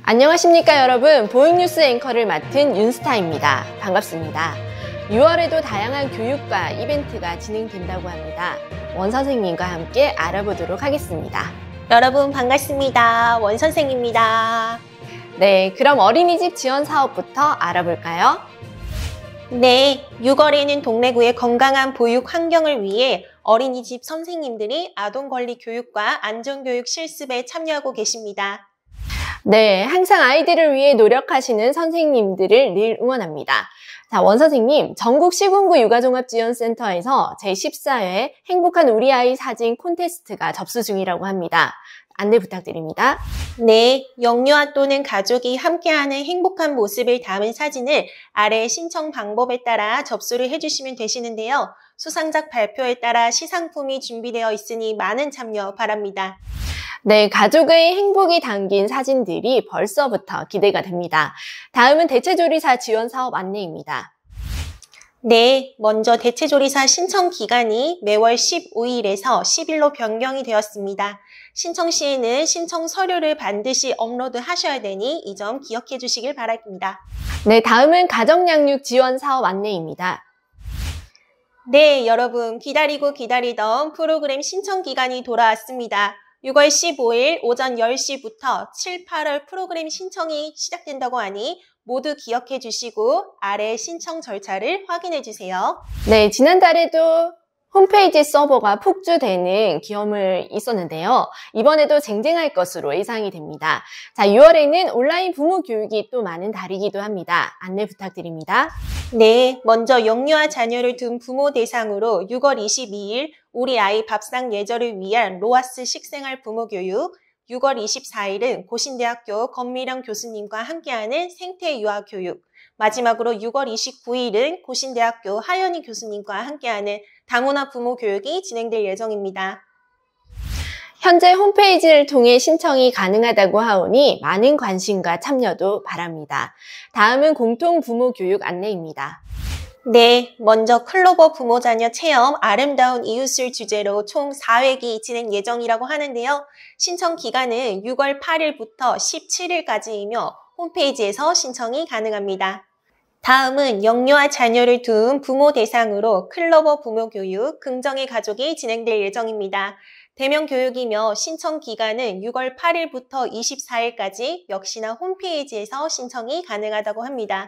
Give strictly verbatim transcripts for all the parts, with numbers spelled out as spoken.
안녕하십니까 여러분, 보잉뉴스 앵커를 맡은 윤스타입니다. 반갑습니다. 유월에도 다양한 교육과 이벤트가 진행된다고 합니다. 원 선생님과 함께 알아보도록 하겠습니다. 여러분 반갑습니다. 원 선생입니다. 네, 그럼 어린이집 지원 사업부터 알아볼까요? 네, 유월에는 동래구의 건강한 보육 환경을 위해 어린이집 선생님들이 아동권리 교육과 안전교육 실습에 참여하고 계십니다. 네, 항상 아이들을 위해 노력하시는 선생님들을 늘 응원합니다. 자, 원 선생님, 전국 시군구 육아종합지원센터에서 제십사 회 행복한 우리 아이 사진 콘테스트가 접수 중이라고 합니다. 안내 부탁드립니다. 네, 영유아 또는 가족이 함께하는 행복한 모습을 담은 사진을 아래 신청 방법에 따라 접수를 해주시면 되시는데요. 수상작 발표에 따라 시상품이 준비되어 있으니 많은 참여 바랍니다. 네, 가족의 행복이 담긴 사진들이 벌써부터 기대가 됩니다. 다음은 대체조리사 지원 사업 안내입니다. 네, 먼저 대체조리사 신청 기간이 매월 십오 일에서 십 일로 변경이 되었습니다. 신청 시에는 신청 서류를 반드시 업로드 하셔야 되니 이 점 기억해 주시길 바랍니다. 네, 다음은 가정양육 지원 사업 안내입니다. 네, 여러분 기다리고 기다리던 프로그램 신청 기간이 돌아왔습니다. 유월 십오일 오전 열 시부터 칠, 팔월 프로그램 신청이 시작된다고 하니 모두 기억해 주시고 아래 신청 절차를 확인해 주세요. 네, 지난달에도 홈페이지 서버가 폭주되는 경험이 있었는데요. 이번에도 쟁쟁할 것으로 예상이 됩니다. 자, 유월에는 온라인 부모 교육이 또 많은 달이기도 합니다. 안내 부탁드립니다. 네, 먼저 영유아 자녀를 둔 부모 대상으로 유월 이십이일 우리 아이 밥상 예절을 위한 로아스 식생활 부모 교육, 유월 이십사일은 고신대학교 권미령 교수님과 함께하는 생태 유아 교육, 마지막으로 유월 이십구일은 고신대학교 하연희 교수님과 함께하는 다문화 부모 교육이 진행될 예정입니다. 현재 홈페이지를 통해 신청이 가능하다고 하오니 많은 관심과 참여도 바랍니다. 다음은 공통 부모 교육 안내입니다. 네, 먼저 클로버 부모 자녀 체험 아름다운 이웃을 주제로 총 사 회기 진행 예정이라고 하는데요. 신청 기간은 유월 팔일부터 십칠일까지이며 홈페이지에서 신청이 가능합니다. 다음은 영유아 자녀를 둔 부모 대상으로 클로버 부모 교육 긍정의 가족이 진행될 예정입니다. 대면 교육이며 신청 기간은 유월 팔일부터 이십사일까지 역시나 홈페이지에서 신청이 가능하다고 합니다.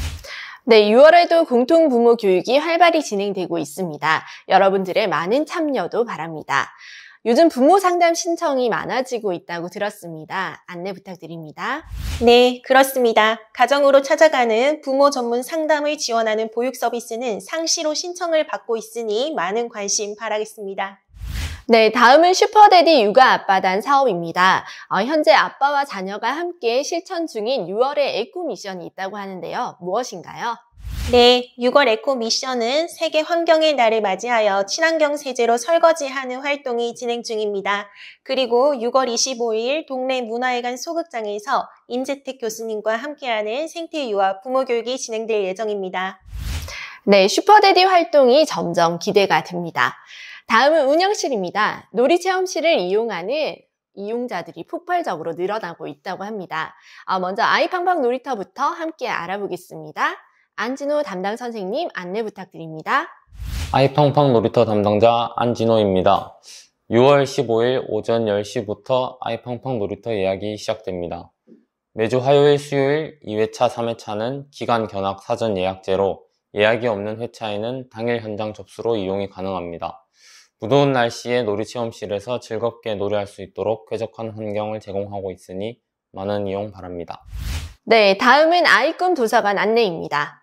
네, 유월에도 공통 부모 교육이 활발히 진행되고 있습니다. 여러분들의 많은 참여도 바랍니다. 요즘 부모 상담 신청이 많아지고 있다고 들었습니다. 안내 부탁드립니다. 네, 그렇습니다. 가정으로 찾아가는 부모 전문 상담을 지원하는 보육 서비스는 상시로 신청을 받고 있으니 많은 관심 바라겠습니다. 네, 다음은 슈퍼데디 육아 아빠단 사업입니다. 어, 현재 아빠와 자녀가 함께 실천 중인 유월의 에코 미션이 있다고 하는데요. 무엇인가요? 네, 유월 에코 미션은 세계 환경의 날을 맞이하여 친환경 세제로 설거지하는 활동이 진행 중입니다. 그리고 유월 이십오일 동래 문화회관 소극장에서 임재택 교수님과 함께하는 생태유아 부모교육이 진행될 예정입니다. 네, 슈퍼데디 활동이 점점 기대가 됩니다. 다음은 운영실입니다. 놀이체험실을 이용하는 이용자들이 폭발적으로 늘어나고 있다고 합니다. 아, 먼저 아이팡팡 놀이터부터 함께 알아보겠습니다. 안진호 담당 선생님 안내 부탁드립니다. 아이팡팡 놀이터 담당자 안진호입니다. 유월 십오일 오전 열 시부터 아이팡팡 놀이터 예약이 시작됩니다. 매주 화요일, 수요일 이 회차, 삼 회차는 기간 견학 사전 예약제로 예약이 없는 회차에는 당일 현장 접수로 이용이 가능합니다. 무더운 날씨에 놀이체험실에서 즐겁게 놀이할 수 있도록 쾌적한 환경을 제공하고 있으니 많은 이용 바랍니다. 네, 다음은 아이꿈 도서관 안내입니다.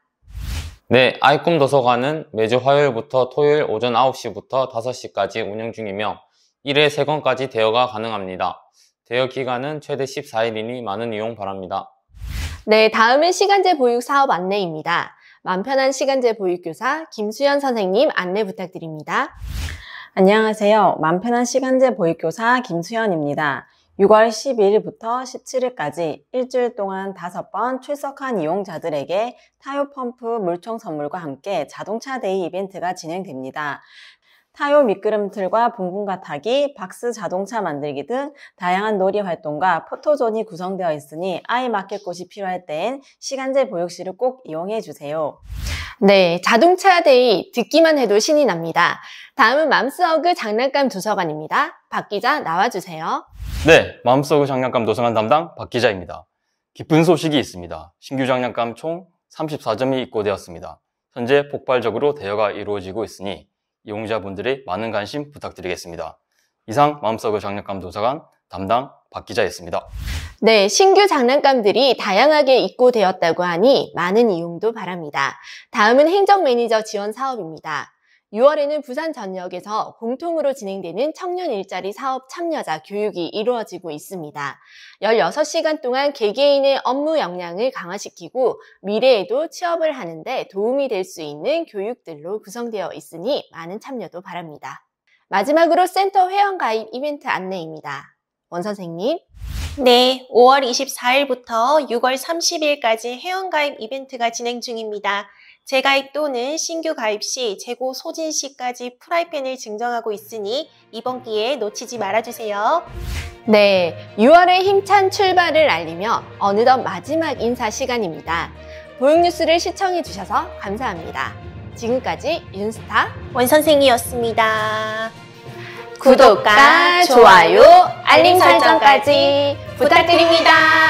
네, 아이꿈 도서관은 매주 화요일부터 토요일 오전 아홉 시부터 다섯 시까지 운영 중이며 일회 세 권까지 대여가 가능합니다. 대여 기간은 최대 십사일이니 많은 이용 바랍니다. 네, 다음은 시간제 보육 사업 안내입니다. 맘편한 시간제 보육교사 김수연 선생님 안내 부탁드립니다. 안녕하세요. 맘편한 시간제 보육교사 김수연입니다. 유월 십일일부터 십칠일까지 일주일 동안 다섯 번 출석한 이용자들에게 타요 펌프 물총 선물과 함께 자동차 데이 이벤트가 진행됩니다. 타요 미끄럼틀과 붕붕가 타기, 박스 자동차 만들기 등 다양한 놀이 활동과 포토존이 구성되어 있으니 아이 맡길 곳이 필요할 땐 시간제 보육실을 꼭 이용해 주세요. 네, 자동차 데이 듣기만 해도 신이 납니다. 다음은 맘스허그 장난감 도서관입니다. 박 기자 나와주세요. 네, 맘스허그 장난감 도서관 담당 박 기자입니다. 기쁜 소식이 있습니다. 신규 장난감 총 삼십사 점이 입고되었습니다. 현재 폭발적으로 대여가 이루어지고 있으니 이용자분들의 많은 관심 부탁드리겠습니다. 이상 맘스허그 장난감 도서관 담당 박 기자였습니다. 네, 신규 장난감들이 다양하게 입고되었다고 하니 많은 이용도 바랍니다. 다음은 행정 매니저 지원 사업입니다. 유월에는 부산 전역에서 공통으로 진행되는 청년 일자리 사업 참여자 교육이 이루어지고 있습니다. 열여섯 시간 동안 개개인의 업무 역량을 강화시키고 미래에도 취업을 하는데 도움이 될 수 있는 교육들로 구성되어 있으니 많은 참여도 바랍니다. 마지막으로 센터 회원가입 이벤트 안내입니다. 원 선생님. 네, 오월 이십사일부터 유월 삼십일까지 회원가입 이벤트가 진행 중입니다. 재가입 또는 신규 가입 시 재고 소진 시까지 프라이팬을 증정하고 있으니 이번 기회에 놓치지 말아주세요. 네, 유월의 힘찬 출발을 알리며 어느덧 마지막 인사 시간입니다. 보육뉴스를 시청해주셔서 감사합니다. 지금까지 윤스타 원선생이었습니다. 구독과 좋아요, 알림 설정까지 부탁드립니다.